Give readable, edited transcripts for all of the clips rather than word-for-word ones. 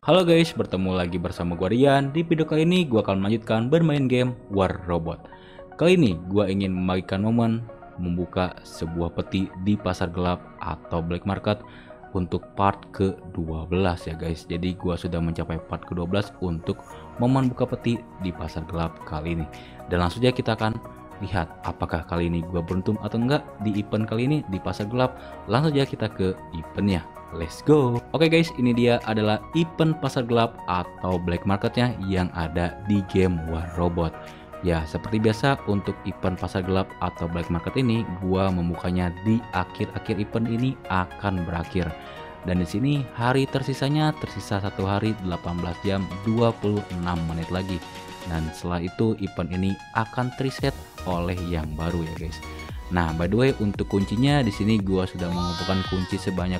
Halo guys, bertemu lagi bersama gua Rian. Di video kali ini gua akan melanjutkan bermain game War Robot. Kali ini gua ingin membagikan momen membuka sebuah peti di pasar gelap atau black market untuk part ke-12 ya guys. Jadi gua sudah mencapai part ke-12 untuk momen buka peti di pasar gelap kali ini. Dan langsung saja kita akan lihat apakah kali ini gua beruntung atau enggak di event kali ini di pasar gelap. Langsung saja kita ke eventnya. Let's go. Oke guys, ini dia adalah event pasar gelap atau black marketnya yang ada di game War Robot. Ya, seperti biasa untuk event pasar gelap atau black market ini, gua membukanya di akhir-akhir event ini akan berakhir. Dan di sini hari tersisanya tersisa 1 hari 18 jam 26 menit lagi. Dan setelah itu event ini akan reset oleh yang baru ya guys. Nah, by the way untuk kuncinya di sini gua sudah mengumpulkan kunci sebanyak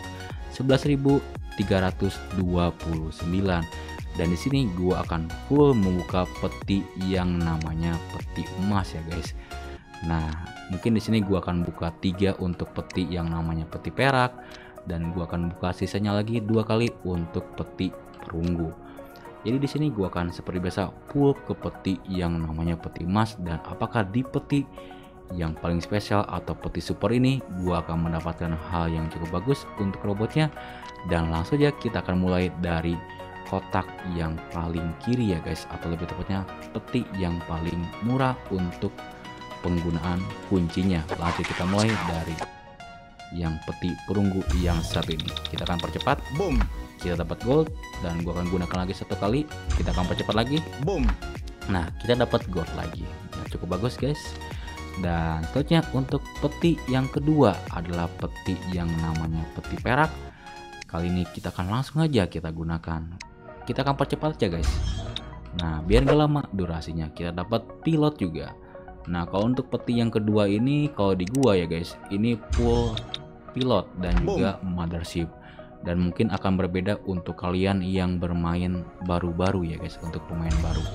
11.329 dan di sini gua akan full membuka peti yang namanya peti emas ya guys. Nah, mungkin di sini gua akan buka 3 untuk peti yang namanya peti perak dan gua akan buka sisanya lagi 2 kali untuk peti perunggu. Jadi di sini gua akan seperti biasa full ke peti yang namanya peti emas, dan apakah di peti yang paling spesial atau peti super ini gua akan mendapatkan hal yang cukup bagus untuk robotnya. Dan langsung aja kita akan mulai dari kotak yang paling kiri ya guys, atau lebih tepatnya peti yang paling murah untuk penggunaan kuncinya. Langsung kita mulai dari yang peti perunggu yang satu ini. Kita akan percepat, boom, kita dapat gold dan gua akan gunakan lagi 1 kali. Kita akan percepat lagi, boom. Nah, kita dapat gold lagi. Nah, cukup bagus guys. Dan selanjutnya untuk peti yang kedua adalah peti yang namanya peti perak. Kali ini kita akan langsung aja kita gunakan. Kita akan percepat aja guys. Nah, biar gak lama durasinya, kita dapat pilot juga. Nah, kalau untuk peti yang kedua ini, kalau di gua ya guys, ini full pilot dan juga mothership. Dan mungkin akan berbeda untuk kalian yang bermain baru-baru ya guys. Untuk pemain baru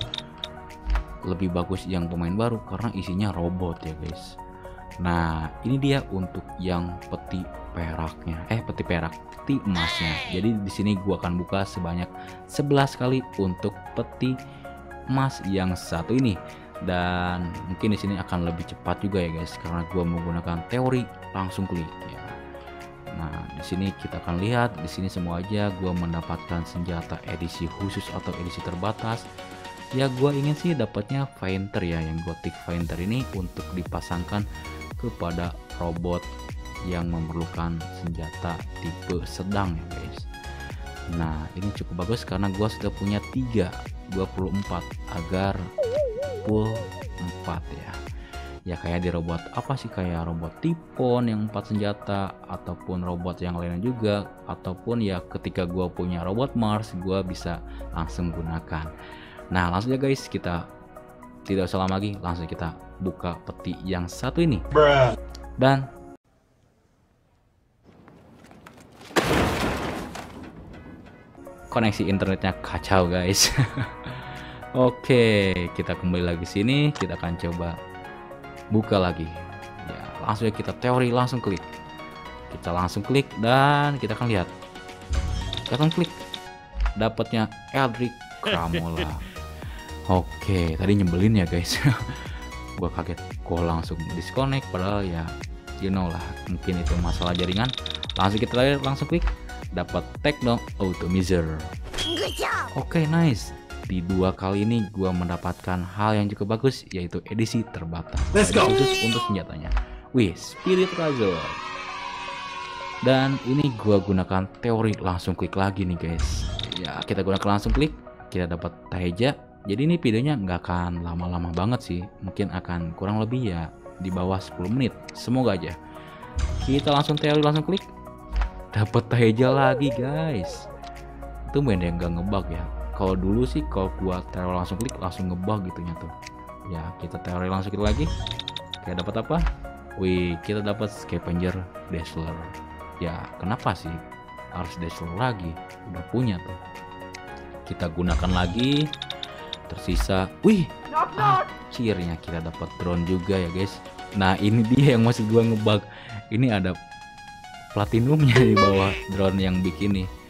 lebih bagus yang pemain baru karena isinya robot ya guys. Nah, ini dia untuk yang peti peraknya, peti emasnya. Jadi di sini gua akan buka sebanyak 11 kali untuk peti emas yang satu ini. Dan mungkin di sini akan lebih cepat juga ya guys karena gua menggunakan teori langsung klik ya. Nah, di sini kita akan lihat di sini semua aja gua mendapatkan senjata edisi khusus atau edisi terbatas. Ya, gue ingin sih dapatnya Fighter ya, yang Gothic Fighter ini untuk dipasangkan kepada robot yang memerlukan senjata tipe sedang ya guys. Nah, ini cukup bagus karena gue sudah punya 24 agar full 4 ya. Ya kayak di robot apa sih, kayak robot Tipon yang 4 senjata ataupun robot yang lainnya juga, ataupun ya ketika gue punya robot Mars gue bisa langsung gunakan. Nah, langsung aja guys, kita tidak usah lama lagi, langsung kita buka peti yang satu ini. Dan koneksi internetnya kacau guys. Oke, kita kembali lagi sini, kita akan coba buka lagi. Ya, langsung aja kita teori langsung klik. Kita langsung klik dan kita akan lihat. Kita akan klik. Dapatnya Eldritch Kramola. Oke, tadi nyebelin ya guys. Gua kaget, gua langsung disconnect padahal ya you know lah, mungkin itu masalah jaringan. Langsung kita langsung klik, dapat Techno Automizer. Oke, nice. Di 2 kali ini gua mendapatkan hal yang cukup bagus, yaitu edisi terbatas. Let's go. Khusus untuk senjatanya. Wih, Spirit Razor. Dan ini gua gunakan teori langsung klik lagi nih guys. Ya, kita gunakan langsung klik, kita dapat Taeja. Jadi ini videonya nggak akan lama-lama banget sih, mungkin akan kurang lebih ya di bawah 10 menit, semoga aja. Kita langsung teori langsung klik, dapat Taeja lagi guys. Itu main yang nggak ngebug ya. Kalau dulu sih kalau gua teori langsung klik langsung ngebug gitunya tuh. Ya, kita teori langsung klik lagi, kayak dapat apa? Wih, kita dapat Scavenger Dazzler. Ya, kenapa sih harus Dazzler lagi? Udah punya tuh. Kita gunakan lagi. Tersisa, wih, akhirnya kita dapat drone juga ya guys. Nah, ini dia yang masih gua ngebug. Ini ada platinumnya di bawah drone yang bikini.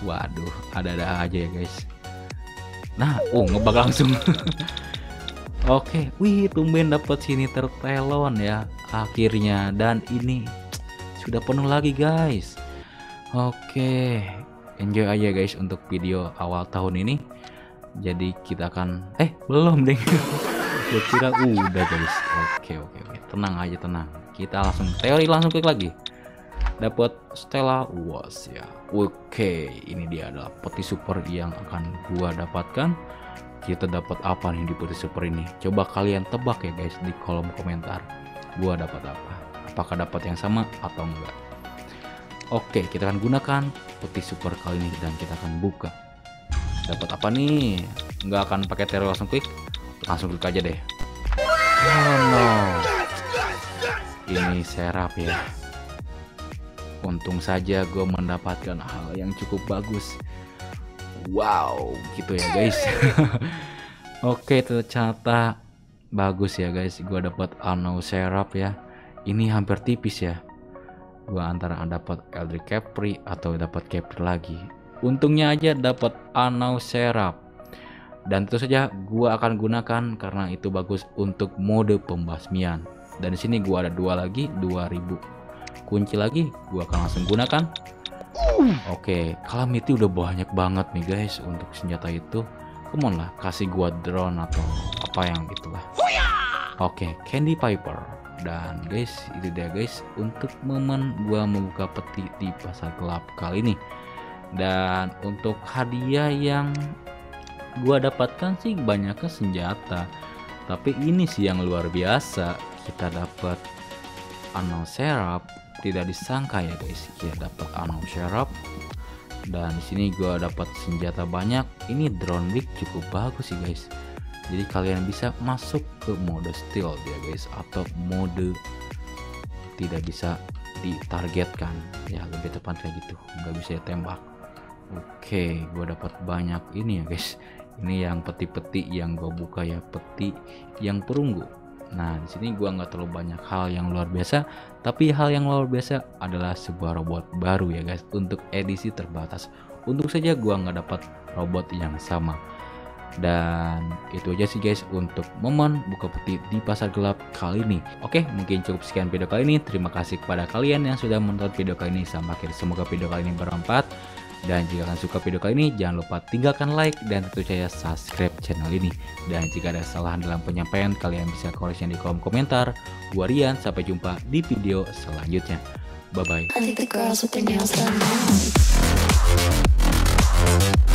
Waduh, ada-ada aja ya guys. Nah, ngebug langsung. Oke, wih, tumben dapat sini tertelon ya akhirnya, dan ini sudah penuh lagi guys. Oke, enjoy aja guys untuk video awal tahun ini. Jadi kita akan belum deh. Gue kira udah guys. Oke, tenang aja, tenang. Kita langsung teori, langsung klik lagi. Dapat Stella Was ya. Oke, ini dia adalah peti super yang akan gua dapatkan. Kita dapat apa nih di peti super ini? Coba kalian tebak ya guys di kolom komentar. Gua dapat apa? Apakah dapat yang sama atau enggak? Oke, kita akan gunakan peti super kali ini dan kita akan buka. Dapat apa nih? Nggak akan pakai teori, langsung klik aja deh. Oh no, ini serap ya. Untung saja gue mendapatkan hal yang cukup bagus. Wow, gitu ya guys. Oke, ternyata bagus ya guys. Gue dapat Ano Serap ya. Ini hampir tipis ya. Gue antara dapat Eldritch Capri atau dapat Capri lagi. Untungnya aja dapat Ano Serap. Dan tentu saja gue akan gunakan karena itu bagus untuk mode pembasmian. Dan di sini gue ada 2 lagi, 2000 kunci lagi, gue akan langsung gunakan. Oke, Calamity udah banyak banget nih guys untuk senjata itu. Come on lah, kasih gua drone atau apa yang gitulah. Oke, Candy Piper. Dan guys, itu dia guys untuk momen gua membuka peti di pasar gelap kali ini. Dan untuk hadiah yang gua dapatkan sih banyaknya senjata, tapi ini sih yang luar biasa, kita dapat Ano Serap. Tidak disangka ya guys, kita dapat Ano Serap. Dan di sini gua dapat senjata banyak. Ini drone rig cukup bagus sih guys. Jadi kalian bisa masuk ke mode stealth ya guys, atau mode tidak bisa ditargetkan ya, lebih tepat kayak gitu, nggak bisa ditembak. Oke, gua dapat banyak ini ya guys. Ini yang peti-peti yang gue buka ya, peti yang perunggu. Nah, di sini gua nggak terlalu banyak hal yang luar biasa, tapi hal yang luar biasa adalah sebuah robot baru ya guys untuk edisi terbatas. Untuk saja gua nggak dapat robot yang sama. Dan itu aja sih guys untuk momen buka peti di pasar gelap kali ini. Oke, mungkin cukup sekian video kali ini. Terima kasih kepada kalian yang sudah menonton video kali ini sampai akhir. Semoga video kali ini bermanfaat. Dan jika kalian suka video kali ini, jangan lupa tinggalkan like dan tentu saja subscribe channel ini. Dan jika ada kesalahan dalam penyampaian, kalian bisa koreksi di kolom komentar. Gua Rian, sampai jumpa di video selanjutnya. Bye bye.